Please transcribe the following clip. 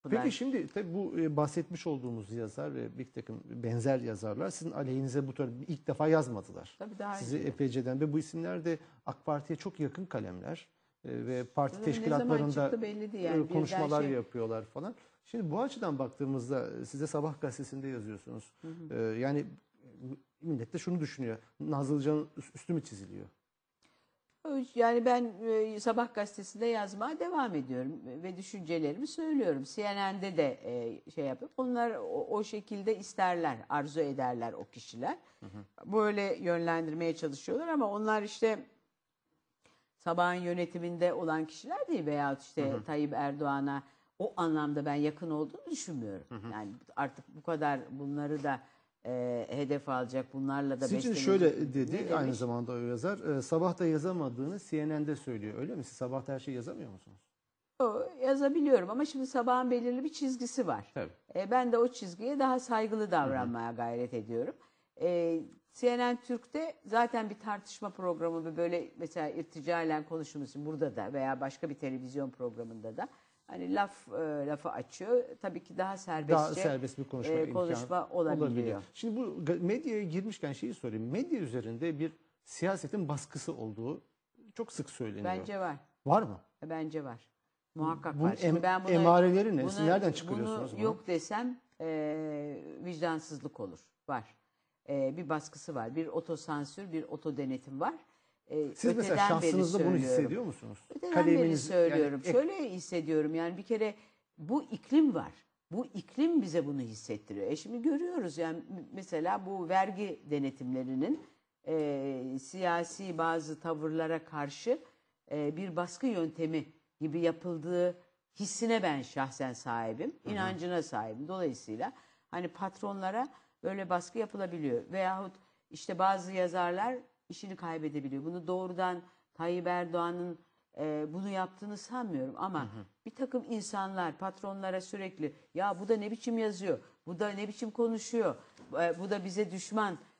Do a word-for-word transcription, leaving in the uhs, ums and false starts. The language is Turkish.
Peki şimdi tabii bu e, bahsetmiş olduğumuz yazar ve bir takım benzer yazarlar sizin aleyhinize bu tür ilk defa yazmadılar. Tabii daha Sizi önce. epeyceden ve bu isimler de AK Parti'ye çok yakın kalemler e, ve parti Sanırım ne zaman teşkilatlarında çıktı belli değil. e, Yani konuşmalar birden şey- yapıyorlar falan. Şimdi bu açıdan baktığımızda e, size Sabah gazetesinde yazıyorsunuz. E, yani e, millet de şunu düşünüyor. Nazlıcan'ın üst- üstü mü çiziliyor? Yani ben e, Sabah gazetesinde yazmaya devam ediyorum ve düşüncelerimi söylüyorum. C N N'de de e, şey yapıp onlar o, o şekilde isterler, arzu ederler o kişiler. Böyle yönlendirmeye çalışıyorlar ama onlar işte Sabah'ın yönetiminde olan kişiler değil veyahut işte Hı hı. Tayyip Erdoğan'a o anlamda ben yakın olduğunu düşünmüyorum. Yani artık bu kadar bunları da e, hedef alacak, bunlarla da Sizin beslenecek. şöyle Ne dedi demiş? aynı zamanda o yazar. e, Sabah'ta yazamadığını C N N'de söylüyor. Öyle mi? Siz Sabah'ta her şeyi yazamıyor musunuz? O, yazabiliyorum ama şimdi Sabah'ın belirli bir çizgisi var. Tabii. E, ben de o çizgiye daha saygılı davranmaya gayret ediyorum. E, C N N Türk'te zaten bir tartışma programı ve böyle mesela irticalen konuşulması burada da veya başka bir televizyon programında da hani laf e, lafı açıyor. Tabii ki daha serbestçe Daha serbest bir konuşma e, imkanı konuşma olabiliyor. Şimdi bu ga- medyaya girmişken şeyi sorayım. Medya üzerinde bir siyasetin baskısı olduğu çok sık söyleniyor. Bence var. Var mı? E, Bence var. Muhakkak Bunun var. Şimdi em- ben bunu, emareleri ne? Siz bunu, nereden çıkarıyorsunuz bunu bunu? yok desem e, vicdansızlık olur. Var. E, bir baskısı var. Bir otosansür, bir otodenetim var. E, Siz mesela öteden beri şahsınızda bunu söylüyorum. hissediyor musunuz? Öteden beri Kaleminiz- söylüyorum. yani ek- Şöyle hissediyorum yani bir kere bu iklim var. Bu iklim bize bunu hissettiriyor. E şimdi görüyoruz yani m- mesela bu vergi denetimlerinin e, siyasi bazı tavırlara karşı e, bir baskı yöntemi gibi yapıldığı hissine ben şahsen sahibim. İnancına sahibim. Dolayısıyla hani patronlara böyle baskı yapılabiliyor. Veyahut işte bazı yazarlar işini kaybedebiliyor. Bunu doğrudan Tayyip Erdoğan'ın e, bunu yaptığını sanmıyorum ama bir takım insanlar patronlara sürekli ya bu da ne biçim yazıyor, bu da ne biçim konuşuyor, e, bu da bize düşman,